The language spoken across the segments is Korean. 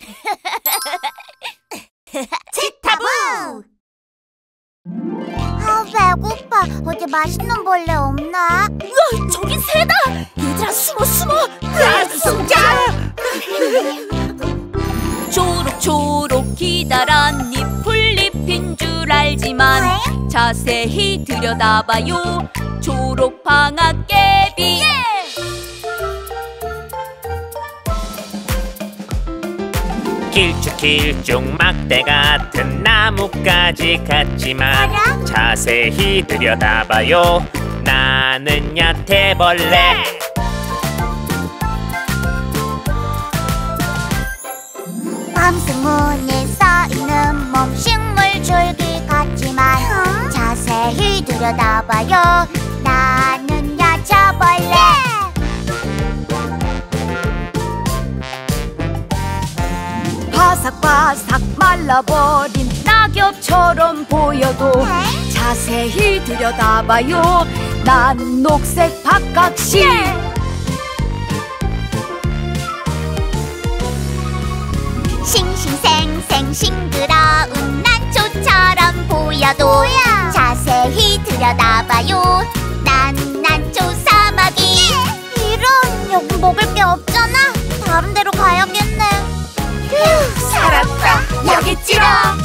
치타부! 배고파. 어디 맛있는 벌레 없나? 우와, 저긴 새다! 얘들아, 숨어! 숨자! 초록초록 기다란 풀잎인 줄 알지만 자세히 들여다봐요. 초록방앗개비. 길쭉길쭉 막대 같은 나뭇가지 같지만 자세히 들여다봐요. 나는 야태벌레. 밤승문에 써있는 몸 식물 줄기 같지만 자세히 들여다봐요. 나는 야자벌레. 바삭바삭 말라버린 낙엽처럼 보여도 자세히 들여다봐요. 난 녹색 박각시. 싱싱생생 싱그러운 난초처럼 보여도 자세히 들여다봐요. 난 난초 사마귀. 이런, 여기 먹을 게 없잖아. 다른 데로 가야겠네. 휴, 살았다. 여기 있지롱.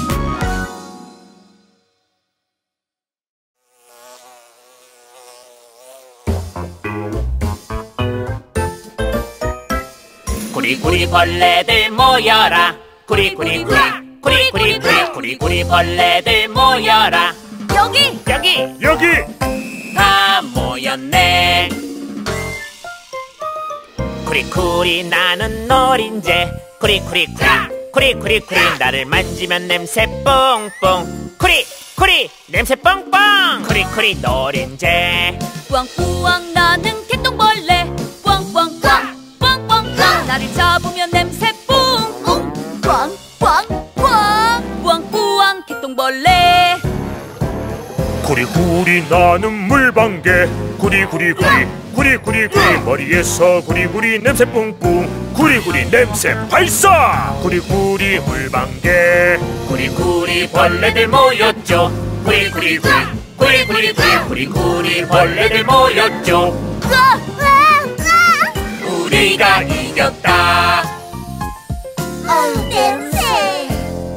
구리구리 벌레들 모여라. 구리구리 벌레들 모여라. 여기! 다 모였네. 구리구리 나는 노린재. 구리구리 나를 만지면 냄새 뽕뽕. 구리 냄새 뽕뽕. 구리 노린재. 뿌왕뿌왕 나는 개똥벌레. 뿌왕뿌왕 나를 잡으면 냄새 뿡뿡. 뿌왕뿌왕 개똥벌레. 구리구리 나는 물방개. 구리구리 머리에서 구리구리 냄새 뿡뿡. 구리구리 냄새 발사. 구리구리 물방개. 구리구리 벌레들 모였죠. 구리구리 벌레들 모였죠. 우리가 이겼다. 냄새.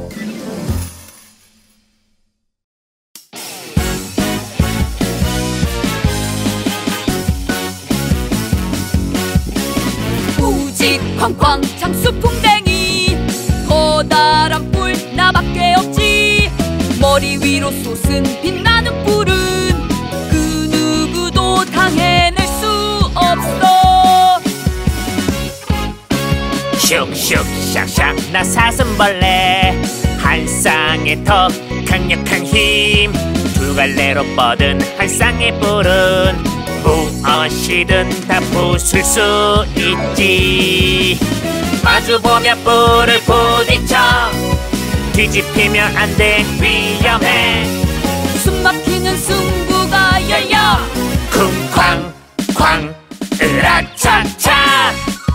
쾅쾅 장수풍뎅이. 커다란 뿔 나밖에 없지. 머리 위로 솟은 빛나는 뿔은 그 누구도 당해낼 수 없어. 슉슉 샥샥 나 사슴벌레. 한 쌍의 턱 강력한 힘. 두 갈래로 뻗은 한 쌍의 뿔은 무엇이든 다 부술 수 있지. 마주보며 뿔을 부딪혀. 뒤집히면 안 돼. 위험해. 숨막히는 승부가 열려. 쿵쾅쾅 으라차차.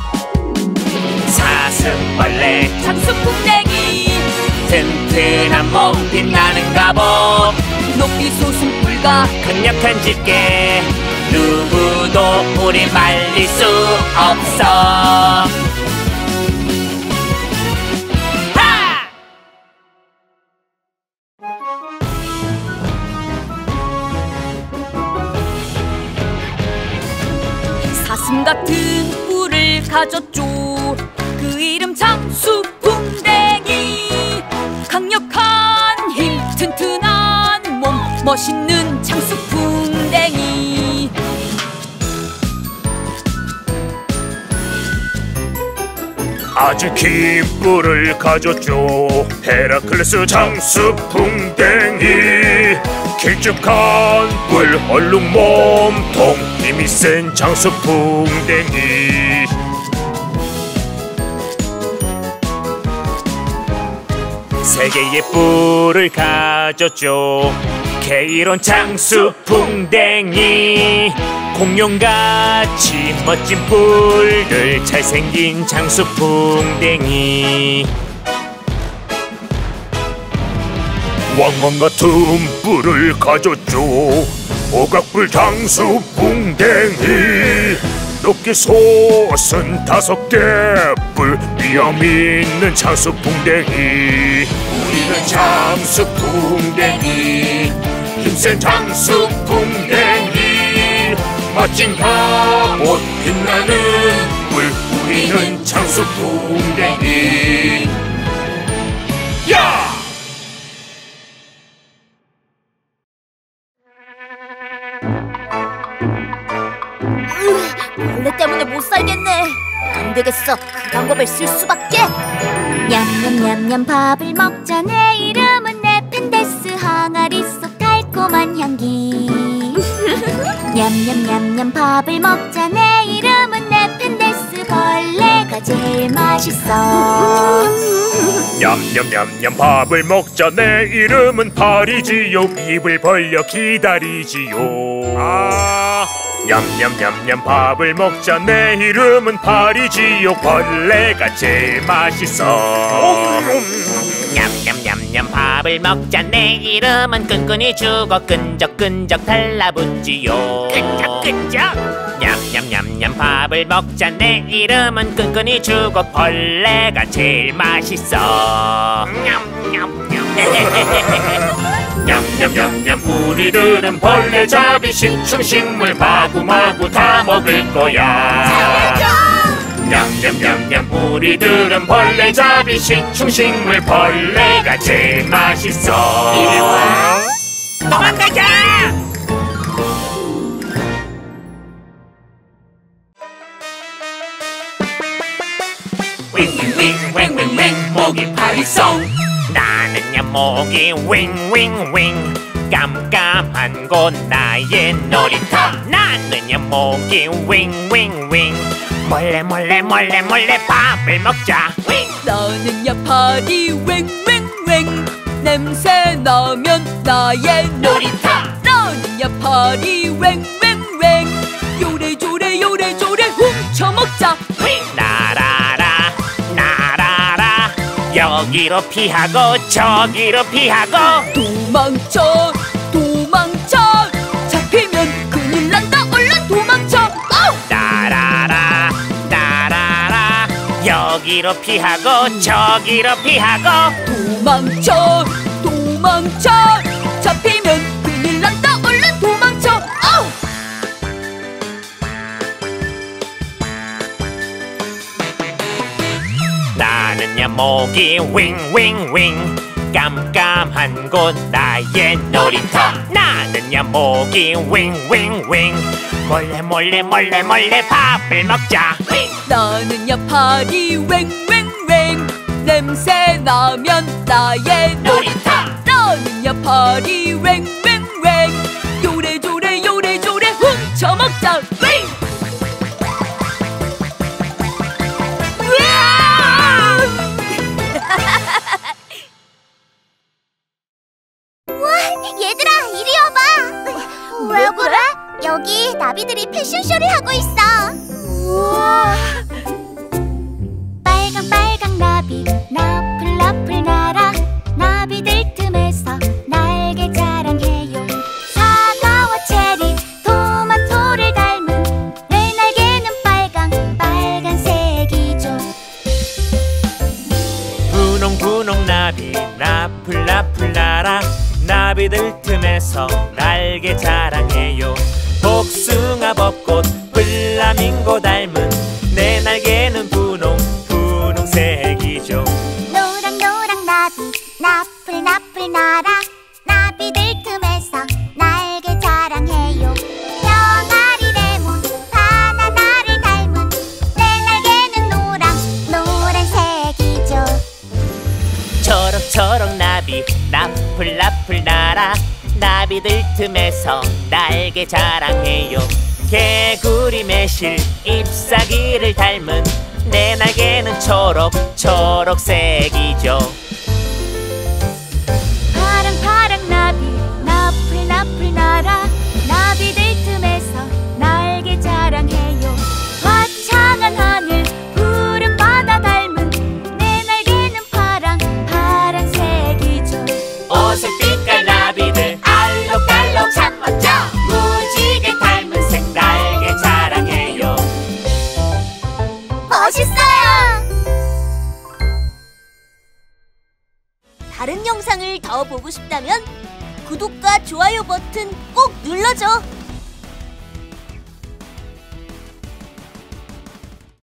사슴벌레 장수풍뎅이. 튼튼한 몸 빛나는 갑옷. 높이 솟은 뿔과 강력한 집게. 누구도 우리 말릴 수 없어. 하! 사슴 같은 뿔을 가졌죠. 그 이름 장수풍뎅이. 강력한 힘, 튼튼한 몸, 멋있는 장수풍뎅이. 아주 긴 뿔을 가졌죠. 헤라클레스 장수풍뎅이. 길쭉한 뿔 얼룩 몸통. 힘이 센 장수풍뎅이. 세 개의 뿔을 가졌죠. 게으른 장수풍뎅이. 공룡같이 멋진 뿔들 잘생긴 장수풍뎅이. 왕관 같은 뿔을 가졌죠. 오각뿔 장수풍뎅이. 높게 솟은 5개 뿔, 위험 있는 장수풍뎅이. 우리는 장수풍뎅이, 힘센 장수풍뎅이. 멋진 갑옷 빛나는 뿔, 우리는 장수풍뎅이. 야! 벌레 때문에 못 살겠네. 안 되겠어. 그 방법을 쓸 수밖에. 냠냠냠냠 밥을 먹자. 내 이름은 네펜데스. 항아리 속 달콤한 향기. 냠냠냠냠 밥을 먹자. 내 이름은 네펜데스. 벌레가 제일 맛있어. 냠냠냠냠 밥을 먹자. 내 이름은 파리지요. 입을 벌려 기다리지요. 냠냠냠냠 밥을 먹자. 내 이름은 파리지요. 벌레가 제일 맛있어. 냠냠냠냠 밥을 먹자. 내 이름은 끈끈이 죽어 끈적끈적 달라붙지요. 끈적끈적. 냠냠냠냠 밥을 먹자. 내 이름은 끈끈이 죽어 벌레가 제일 맛있어. 냠냠냠냠 우리들은 벌레잡이 식충식물 마구마구 다 먹을 거야. 냠냠냠냠 우리들은 벌레잡이 식충식물 벌레가 제일 맛있어. 이리 와. 도망가자. 윙윙윙윙윙윙 모기 파리송. 나는야 모기 윙윙윙. 깜깜한 곳 나의 놀이터. 나는야 모기 윙윙윙. 몰래 밥을 먹자. 나는야 파리 웽웽웽. 냄새 나면 나의 놀이터. 나는야 파리 웽웽웽. 요래조래 요래조래 훔쳐먹자. 날아라 날아라. 여기로 피하고 저기로 피하고. 도망쳐 도망쳐. 잡히면 큰일 난다. 얼른 도망쳐. 날아라 날아라. 여기로 피하고 저기로 피하고. 도망쳐 도망쳐. 잡히면 큰일 난다. 얼른 도망쳐. 나는야 모기 윙윙윙. 깜깜한 곳 나의 놀이터. 나는야 모기 윙윙윙. 몰래 밥을 먹자. 나는야 파리 웽웽웽. 냄새 나면 나의 놀이터. 나는야 파리 웽웽웽. 요래조래 요래조래 훔쳐먹자. 얘들아, 이리 와봐. 왜 그래? 여기 나비들이 패션쇼를 하고 있어. 우와. 빨강 나비 나풀나풀 날아. 나비들 틈에서 날개 자랑해요. 사과와 체리 토마토를 닮은 내 날개는 빨간색이죠. 분홍분홍 나비 나풀나풀 날아. 나비들 틈에서 날개 자랑해요. 복숭아 벚꽃 플라밍고 닮은 내 날개는 분홍색이죠. 노랑 나비 나풀나풀 날아. 나비들 틈에서 날개 자랑해요. 병아리 레몬 바나나를 닮은 내 날개는 노란색이죠. 초록초록 나비 나풀나풀 날아. 나비들 틈에서 날개 자랑해요. 개구리 매실 잎사귀를 닮은 내 날개는 초록색이죠. 파랑 나비 나풀나풀 날아. 나비들 틈에서 날 다른 영상을 더 보고 싶다면 구독과 좋아요 버튼 꼭 눌러줘.